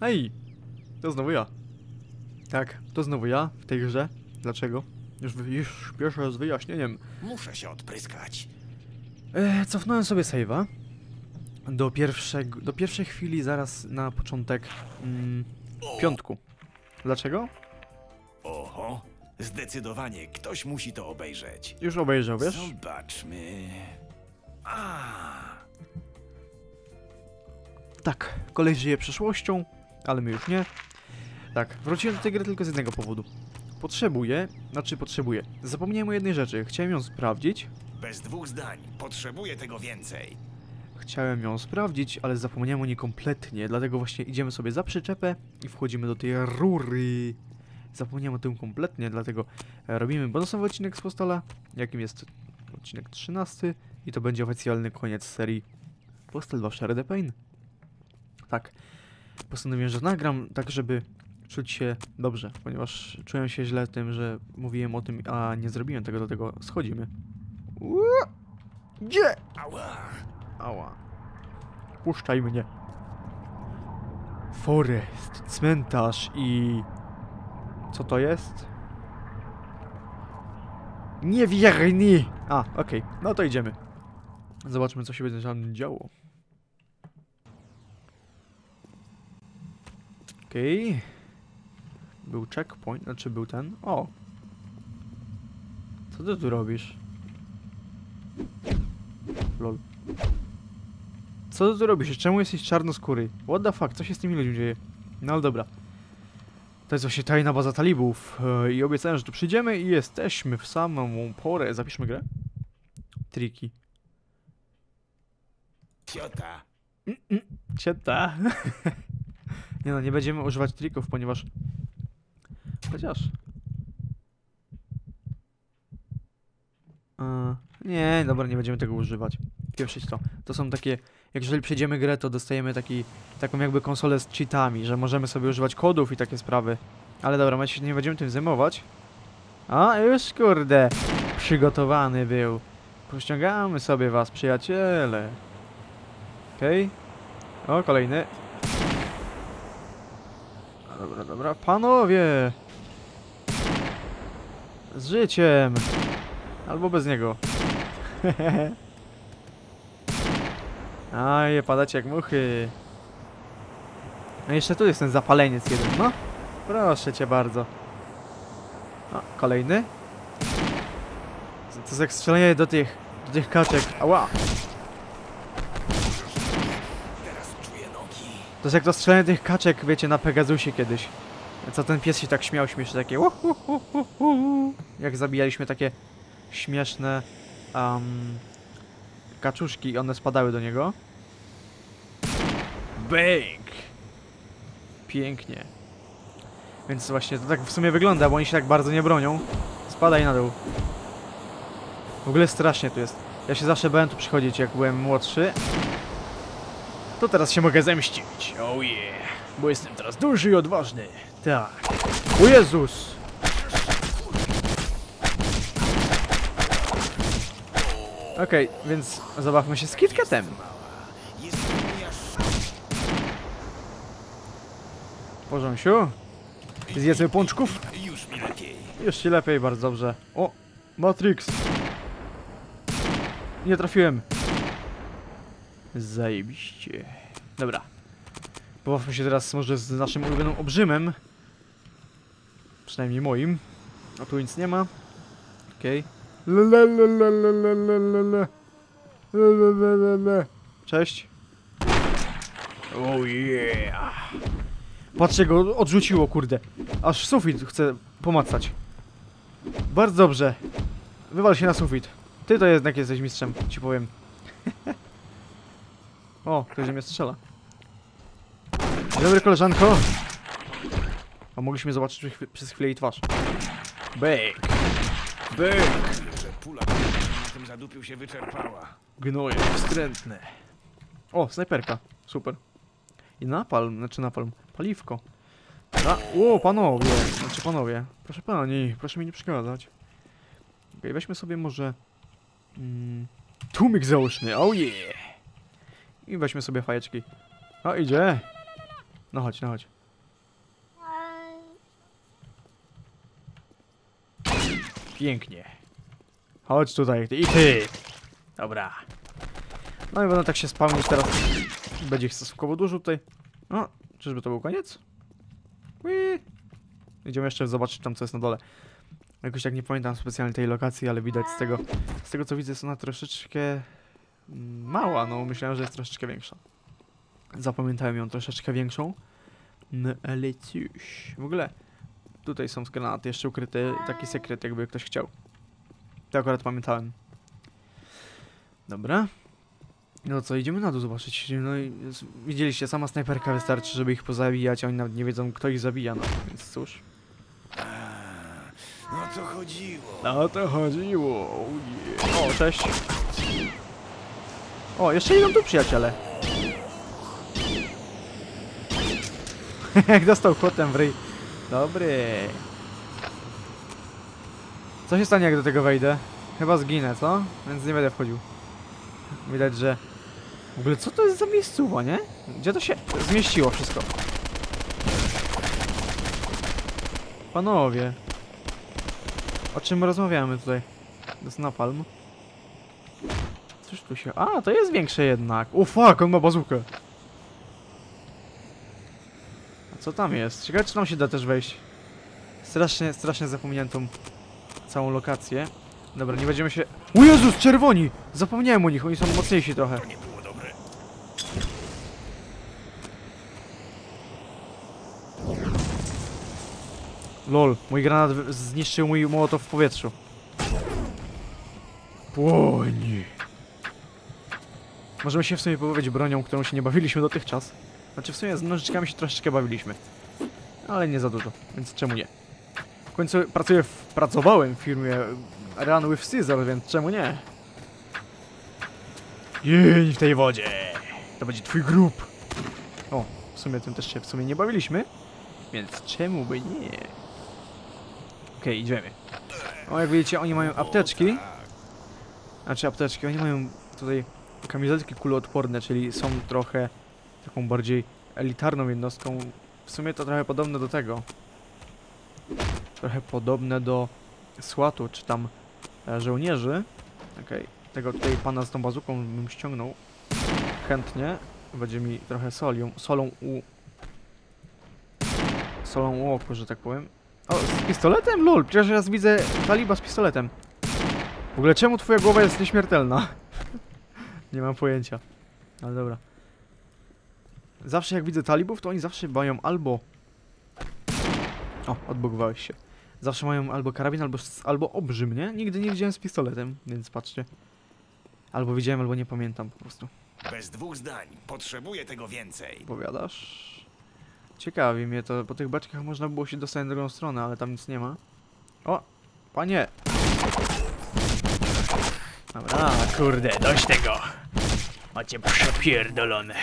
Hej! To znowu ja. Tak, to znowu ja w tej grze. Dlaczego? Już pierwszy raz wyjaśnieniem. Muszę się odpryskać. Cofnąłem sobie save'a do pierwszej chwili zaraz na początek piątku. Dlaczego? Oho, zdecydowanie ktoś musi to obejrzeć. Już obejrzał, wiesz? Zobaczmy. Tak, koleś żyje przyszłością, ale my już nie. Tak, wróciłem do tej gry tylko z jednego powodu. Potrzebuję. Zapomniałem o jednej rzeczy. Chciałem ją sprawdzić. Bez dwóch zdań. Potrzebuję tego więcej. Chciałem ją sprawdzić, ale zapomniałem o niej kompletnie. Dlatego właśnie idziemy sobie za przyczepę i wchodzimy do tej rury. Zapomniałem o tym kompletnie, dlatego robimy bonusowy odcinek z Postala, jakim jest odcinek 13 i to będzie oficjalny koniec serii Postal 2 Share the Pain. Tak, postanowiłem, że nagram tak, żeby czuć się dobrze, ponieważ czułem się źle tym, że mówiłem o tym, a nie zrobiłem tego, dlatego schodzimy. Gdzie? Ała. Ała. Puszczaj mnie. Forest, cmentarz i... Co to jest? Niewierni! A, okej. No to idziemy. Zobaczmy, co się będzie tam działo. Okej. Był checkpoint, znaczy był ten... O! Co ty tu robisz? Lol. Co ty tu robisz? Czemu jesteś czarnoskóry? What the fuck? Co się z tymi ludźmi dzieje? No ale dobra. To jest właśnie tajna baza talibów. I obiecałem, że tu przyjdziemy i jesteśmy w samą porę. Zapiszmy grę. Triki. Ciota. Cieta. Nie no, nie będziemy używać trików, ponieważ... Chociaż... Nie, dobra, nie będziemy tego używać. Pieprzyć to. To są takie... Jak jeżeli przejdziemy grę, to dostajemy taką jakby konsolę z cheatami, że możemy sobie używać kodów i takie sprawy. Ale dobra, my się nie będziemy tym zajmować. A, już kurde. Przygotowany był. Pościągamy sobie was, przyjaciele. Okej. O, kolejny. Dobra, dobra. Panowie! Z życiem! Albo bez niego. Aj, padacie jak muchy. No jeszcze tu jest ten zapaleniec jeden, no. Proszę cię bardzo. O, kolejny. To jest jak strzelanie do tych kaczek. Ała! Teraz czuję nogi. To jest jak to strzelanie tych kaczek, wiecie, na Pegasusie kiedyś. Co ten pies się tak śmiał, śmiesznie takie jak zabijaliśmy takie śmieszne kaczuszki i one spadały do niego. Bang! Pięknie. Więc właśnie to tak w sumie wygląda, bo oni się tak bardzo nie bronią. Spadaj na dół. W ogóle strasznie tu jest. Ja się zawsze bałem tu przychodzić, jak byłem młodszy. To teraz się mogę zemścić. Oh yeah. Bo jestem teraz duży i odważny. Tak. O Jezus! Okej, więc zabawmy się z KitKatem. Porząsiu? Zjedzmy pączków? Już mi lepiej. Już ci lepiej, bardzo dobrze. O! Matrix! Nie trafiłem. Zajebiście. Dobra. Pobawmy się teraz może z naszym ulubionym obrzymem. Przynajmniej moim. A tu nic nie ma. Okej. Cześć. Oh yeah. Patrzcie, go odrzuciło, kurde. Aż sufit chce pomacać. Bardzo dobrze. Wywal się na sufit. Ty to jednak jesteś mistrzem, ci powiem. O, ktoś mnie strzela. Dzień dobry, koleżanko. A mogliśmy zobaczyć przez chwilę jej twarz. Bek. Bek. Że pula na tym zadupiu się wyczerpała. Gnoje, wstrętne. O, snajperka. Super. I napalm, znaczy napalm. Paliwko. O, panowie. Znaczy panowie. Proszę pani, proszę mi nie przeszkadzać. Okej, weźmy sobie może... tłumik założny, oh yeah. I weźmy sobie fajeczki. O, idzie. No chodź, no chodź. Pięknie. Chodź tutaj, ty i ty. Dobra. No i będę tak się spawnić teraz. Będzie ich stosunkowo dużo tutaj. No, czyżby to był koniec? Ui. Idziemy jeszcze zobaczyć tam, co jest na dole. Jakoś tak nie pamiętam specjalnie tej lokacji, ale widać z tego co widzę, jest ona troszeczkę mała. No, myślałem, że jest troszeczkę większa. Zapamiętałem ją troszeczkę większą. No, ale cóż. W ogóle tutaj są granaty jeszcze ukryte, taki sekret, jakby ktoś chciał. To akurat pamiętałem. Dobra. No co, idziemy na dół zobaczyć. No i widzieliście, sama snajperka wystarczy, żeby ich pozabijać, a oni nawet nie wiedzą, kto ich zabija, no więc cóż. No to chodziło. No to chodziło. O, cześć. O, jeszcze idą tu przyjaciele. Jak dostał kotem w ryj. Dobry. Co się stanie, jak do tego wejdę? Chyba zginę, co? Więc nie będę wchodził. Widać, że... W ogóle co to jest za miejscowa, nie? Gdzie to się zmieściło wszystko? Panowie. O czym rozmawiamy tutaj? To jest napalm. Cóż tu się... A, to jest większe jednak. O fuck, on ma bazookę. A co tam jest? Ciekawe, czy tam się da też wejść. Strasznie zapomniałem tą całą lokację. Dobra, nie będziemy się... O Jezus, czerwoni! Zapomniałem o nich, oni są mocniejsi trochę. To nie było dobre. Lol, mój granat zniszczył mój mołotow w powietrzu. Płoń. Możemy się w sumie pobawić bronią, którą się nie bawiliśmy dotychczas. Znaczy w sumie z nożyczkami się troszeczkę bawiliśmy. Ale nie za dużo, więc czemu nie? W końcu pracowałem w firmie Run with Scissor, więc czemu nie? Jej w tej wodzie! To będzie twój grób! O, w sumie tym też się nie bawiliśmy. Więc czemu by nie? Okej, idziemy. O, jak widzicie, oni mają apteczki. Znaczy apteczki, oni mają tutaj kamizelki kuloodporne, czyli są trochę taką bardziej elitarną jednostką. W sumie to trochę podobne do tego. Trochę podobne do SWAT-u, czy tam żołnierzy. Okej, tego tutaj pana z tą bazuką bym ściągnął. Chętnie. Będzie mi trochę solą u oku, że tak powiem. O, z pistoletem? Lol, przecież raz widzę taliba z pistoletem. W ogóle czemu twoja głowa jest nieśmiertelna? Nie mam pojęcia. Ale dobra. Zawsze jak widzę talibów, to oni zawsze mają albo... O, odbugowałeś się. Zawsze mają albo karabin, albo obrzym, nie? Nigdy nie widziałem z pistoletem, więc patrzcie. Albo widziałem, albo nie pamiętam po prostu. Bez dwóch zdań. Potrzebuję tego więcej. Powiadasz? Ciekawi mnie to, po tych beczkach można było się dostać na drugą stronę, ale tam nic nie ma. O! Panie! Dobra, kurde, dość tego! Macie przepierdolone.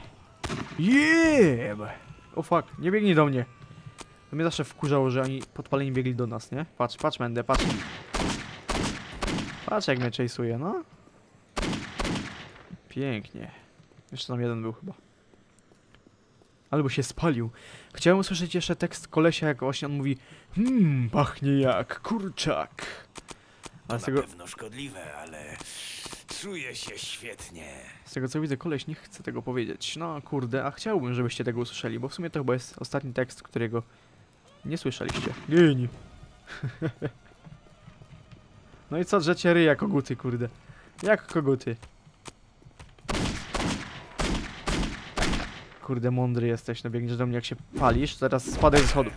Jeb! O fuck, nie biegnij do mnie. To mnie zawsze wkurzało, że oni podpaleni biegli do nas, nie? Patrz, Mendę, patrz. Patrz jak mnie chase'uje, no. Pięknie. Jeszcze tam jeden był chyba. Albo się spalił. Chciałem usłyszeć jeszcze tekst kolesia, jak właśnie on mówi pachnie jak kurczak. Ale z tego... Na pewno szkodliwe, ale czuję się świetnie. Z tego co widzę, koleś nie chce tego powiedzieć. No kurde, a chciałbym, żebyście tego usłyszeli, bo w sumie to chyba jest ostatni tekst, którego nie słyszeliście. Geni. No i co, drzecie ryj jak koguty, kurde. Jak koguty. Kurde, mądry jesteś, no biegniesz do mnie jak się palisz, teraz spadaj ze schodów.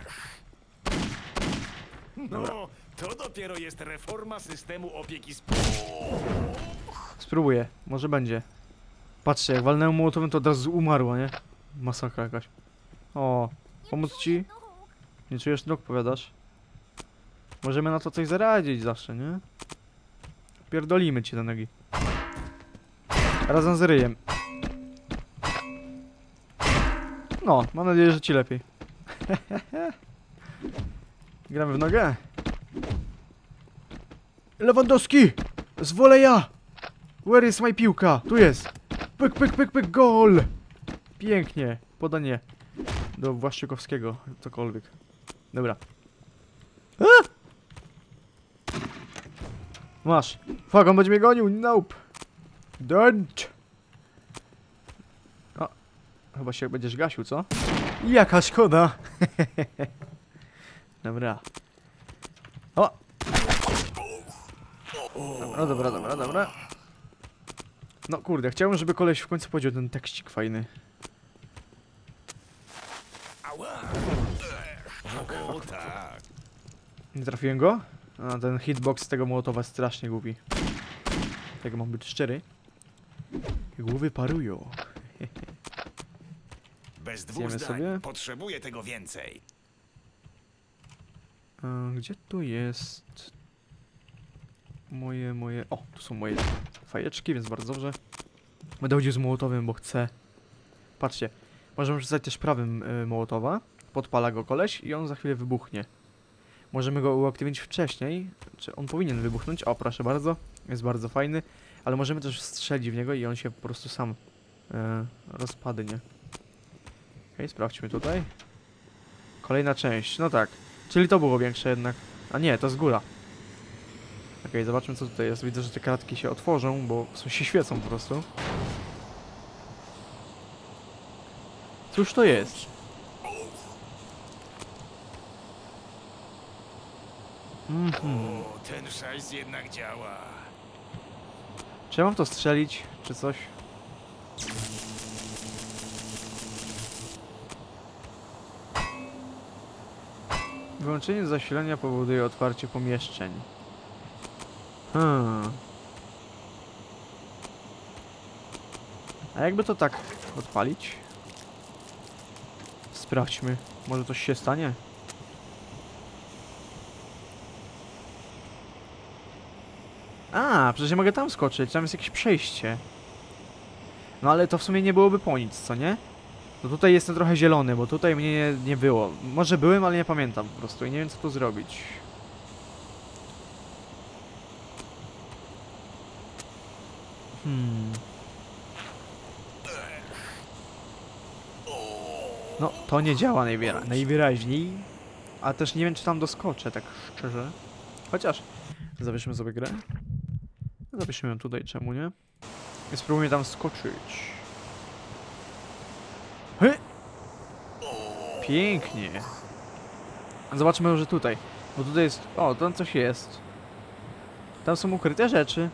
No, to dopiero jest reforma systemu opieki Spróbuję, może będzie. Patrzcie, jak walnęłem mołotowym, to od razu umarła, nie? Masakra jakaś. O, pomóc ci? Nie czujesz nóg, powiadasz? Możemy na to coś zaradzić zawsze, nie? Pierdolimy cię do nogi. Razem z ryjem. No, mam nadzieję, że ci lepiej. Gramy w nogę? Lewandowski! Z voleja! Where is my piłka? Tu jest! Pyk, pyk, pyk, pyk, gol! Pięknie. Podanie do Błaszczykowskiego, cokolwiek. Dobra. A! Masz. Fuck, on będzie mnie gonił. Nope. Don't. O. Chyba się będziesz gasił, co? Jaka szkoda. Dobra. O. Dobra. No kurde, chciałbym, żeby koleś w końcu powiedział ten tekstik fajny. O, tak. Nie trafiłem go? A ten hitbox z tego Mołotowa jest strasznie głupi. Tego mam być szczery. Głowy parują. Bez dwóch Zjemy zdań. sobie. Potrzebuję tego więcej. Gdzie tu jest... Moje... O, tu są moje fajeczki, więc bardzo dobrze. Będę chodził z Mołotowym, bo chcę... Patrzcie. Możemy rzucać też prawym Mołotowa. Podpala go koleś i on za chwilę wybuchnie. Możemy go uaktywnić wcześniej. Czy on powinien wybuchnąć? O, proszę bardzo. Jest bardzo fajny. Ale możemy też strzelić w niego i on się po prostu sam rozpadnie. Okej, sprawdźmy tutaj. Kolejna część. No tak. Czyli to było większe jednak. A nie, to z góra. Okej, zobaczmy co tutaj jest. Widzę, że te kratki się otworzą, bo się świecą po prostu. Cóż to jest? O, ten szajs jednak działa. Czy ja mam to strzelić, czy coś? Wyłączenie zasilania powoduje otwarcie pomieszczeń. A jakby to tak odpalić? Sprawdźmy. Może coś się stanie? A, przecież ja mogę tam skoczyć, tam jest jakieś przejście. No ale to w sumie nie byłoby po nic, co nie? No tutaj jestem trochę zielony, bo tutaj mnie nie było. Może byłem, ale nie pamiętam po prostu i nie wiem co tu zrobić. No, to nie działa najwyraźniej. A też nie wiem, czy tam doskoczę, tak szczerze. Chociaż zawieszymy sobie grę. Zawieszymy ją tutaj, czemu nie? I spróbujmy tam skoczyć. Hy! Pięknie. Zobaczmy może tutaj. Bo tutaj jest... O, tam coś jest. Tam są ukryte rzeczy.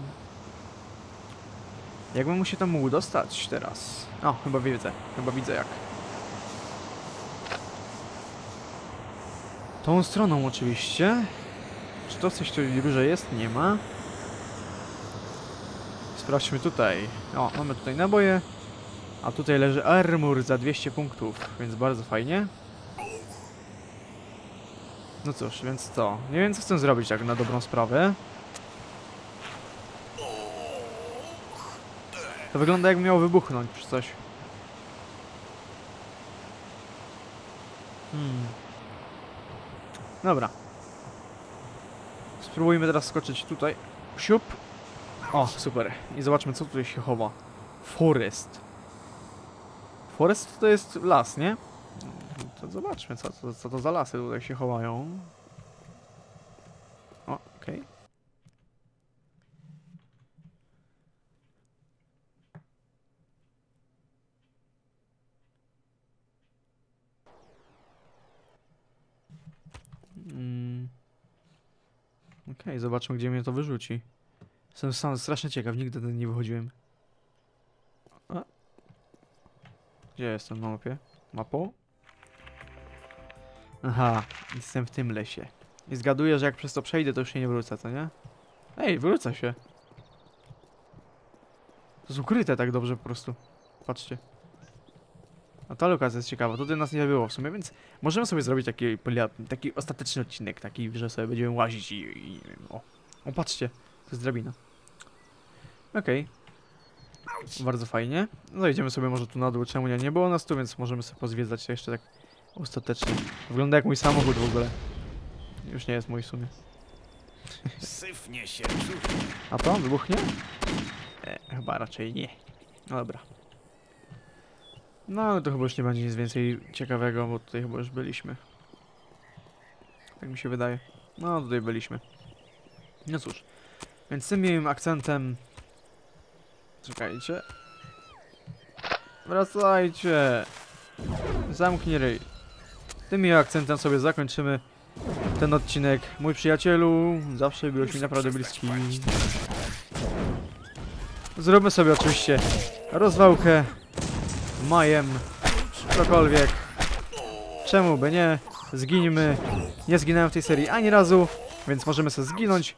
Jakbym mu się tam mógł dostać teraz? O, chyba widzę. Chyba widzę jak. Tą stroną oczywiście. Czy to coś tu górze jest? Nie ma. Sprawdźmy tutaj. O, mamy tutaj naboje. A tutaj leży armor za 200 punktów, więc bardzo fajnie. No cóż, więc co? Nie wiem co chcę zrobić tak na dobrą sprawę. To wygląda jakby miało wybuchnąć czy coś. Dobra. Spróbujmy teraz skoczyć tutaj. Siup. O, super. I zobaczmy co tutaj się chowa. Forest. Forest to jest las, nie? To zobaczmy co to za lasy tutaj się chowają. O, okej. Okej, zobaczmy gdzie mnie to wyrzuci. Jestem sam strasznie ciekaw, nigdy nie wychodziłem. A. Gdzie jestem na mapie? Mapą? Aha, jestem w tym lesie. I zgaduję, że jak przez to przejdę, to już się nie wrócę, co nie? Ej, wrócę się. To jest ukryte tak dobrze po prostu. Patrzcie. A ta lokacja jest ciekawa, tutaj nas nie było w sumie, więc możemy sobie zrobić taki ostateczny odcinek, taki, że sobie będziemy łazić o, patrzcie, to jest drabina. Okej. Bardzo fajnie. No idziemy sobie może tu na dół, czemu nie było nas tu, więc możemy sobie pozwiedzać jeszcze tak ostatecznie. Wygląda jak mój samochód w ogóle. Już nie jest mój w sumie. Syfnie się. A to? Wybuchnie? Chyba raczej nie. No dobra. No ale to chyba już nie będzie nic więcej ciekawego, bo tutaj chyba już byliśmy. Tak mi się wydaje. No tutaj byliśmy. No cóż. Więc tym miłym akcentem... Czekajcie. Wracajcie. Zamknij ryj. Tym miłym akcentem sobie zakończymy ten odcinek. Mój przyjacielu, zawsze byłeś mi naprawdę bliski. Zróbmy sobie oczywiście rozwałkę majem, cokolwiek. Czemu by nie? Zginimy. Nie zginąłem w tej serii ani razu, więc możemy sobie zginąć.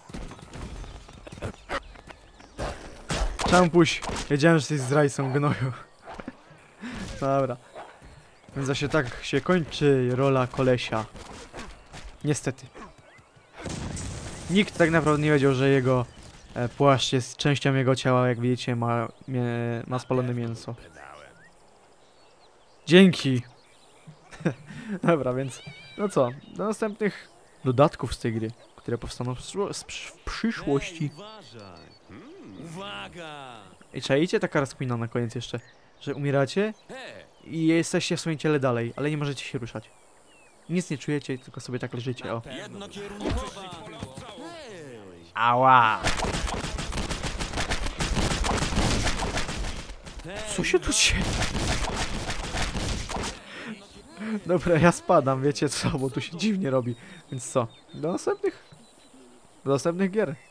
Czampuś, wiedziałem, że jesteś zdrajcą gnoju. Dobra. Więc właśnie tak się kończy rola kolesia. Niestety. Nikt tak naprawdę nie wiedział, że jego płaszcz jest częścią jego ciała, jak widzicie, ma spalone mięso. Dzięki! Dobra, więc no co, do następnych dodatków z tej gry, które powstaną w przyszłości. Uwaga! I czajcie, taka rozkmina na koniec jeszcze, że umieracie i jesteście w swoim ciele dalej, ale nie możecie się ruszać. Nic nie czujecie, tylko sobie tak leżycie, o. Jednokierunkowa! Ała! Co się tu dzieje? Dobra, ja spadam, wiecie co, bo tu się dziwnie robi. Więc co? Do następnych gier.